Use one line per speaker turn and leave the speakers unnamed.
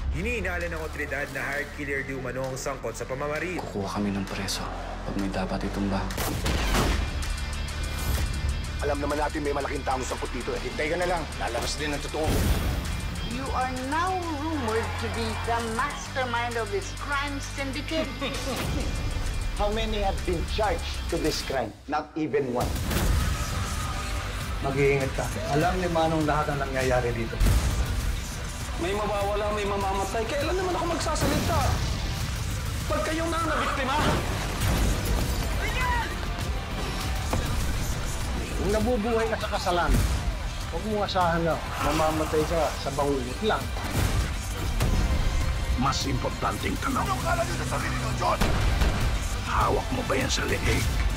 Hinihinala ng otoridad na hired killer di umano ang sangkot sa pamamaril.
Kukuha kami ng preso pag may dapat itumba.
Alam naman natin may malaking taong sangkot dito eh. Hintay ka na lang. Lalabas din ang totoo.
You are now rumored to be the mastermind of this crime syndicate.
How many have been charged to this crime? Not even one.
Mag-iingat ka. Alam ni Manong lahat ang nangyayari dito.
May mawawala, may mamamatay. Kailan naman ako magsasalita? Pag kayong na ang nabiktima?
Kung nabubuhay ka sa kasalanan, huwag mong asahan na mamamatay ka sa bangungot lang.
Mas importanteng tanong. Anong kala nyo sa sarili nyo, John? Hawak mo ba yan sa leeg?